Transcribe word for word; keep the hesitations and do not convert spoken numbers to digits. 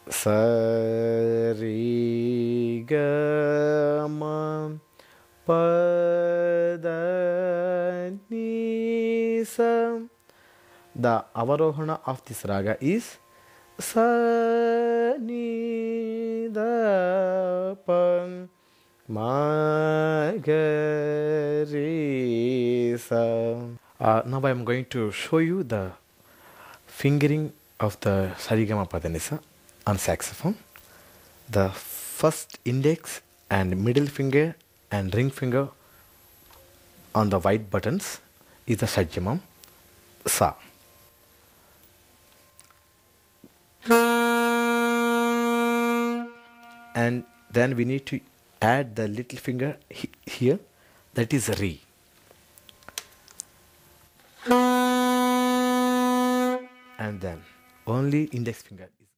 Sa Re Ga Ma Pa Da Ni Sa. The avarohana of this raga is Sa Ni Da Pa Ma Ga Re Sa. Uh, now I am going to show you the fingering of the Sarigama Padanisa on saxophone. The first index and middle finger and ring finger on the white buttons is the Shadjamam Sa. And then we need to add the little finger he here, that is Re. And then only index finger is